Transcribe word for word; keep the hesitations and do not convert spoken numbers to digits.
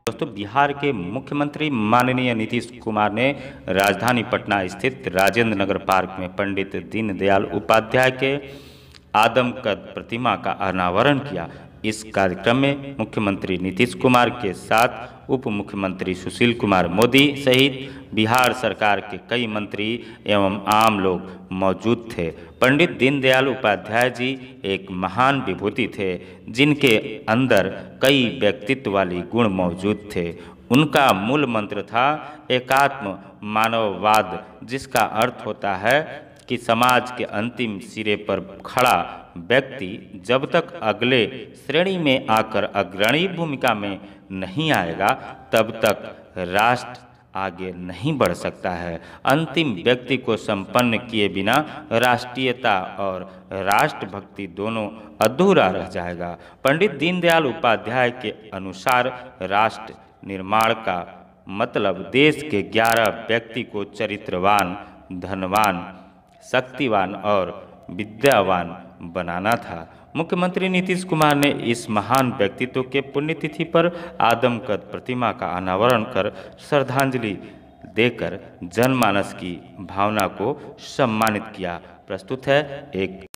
दोस्तों, बिहार के मुख्यमंत्री माननीय नीतीश कुमार ने राजधानी पटना स्थित राजेंद्र नगर पार्क में पंडित दीनदयाल उपाध्याय के आदमकद प्रतिमा का अनावरण किया। इस कार्यक्रम में मुख्यमंत्री नीतीश कुमार के साथ उप मुख्यमंत्री सुशील कुमार मोदी सहित बिहार सरकार के कई मंत्री एवं आम लोग मौजूद थे। पंडित दीनदयाल उपाध्याय जी एक महान विभूति थे, जिनके अंदर कई व्यक्तित्व वाली गुण मौजूद थे। उनका मूल मंत्र था एकात्म मानववाद, जिसका अर्थ होता है कि समाज के अंतिम सिरे पर खड़ा व्यक्ति जब तक अगले श्रेणी में आकर अग्रणी भूमिका में नहीं आएगा, तब तक राष्ट्र आगे नहीं बढ़ सकता है। अंतिम व्यक्ति को संपन्न किए बिना राष्ट्रीयता और राष्ट्रभक्ति दोनों अधूरा रह जाएगा। पंडित दीनदयाल उपाध्याय के अनुसार राष्ट्र निर्माण का मतलब देश के ग्यारह व्यक्ति को चरित्रवान, धनवान, शक्तिवान और विद्यावान बनाना था। मुख्यमंत्री नीतीश कुमार ने इस महान व्यक्तित्व के पुण्यतिथि पर आदमकद प्रतिमा का अनावरण कर श्रद्धांजलि देकर जनमानस की भावना को सम्मानित किया। प्रस्तुत है एक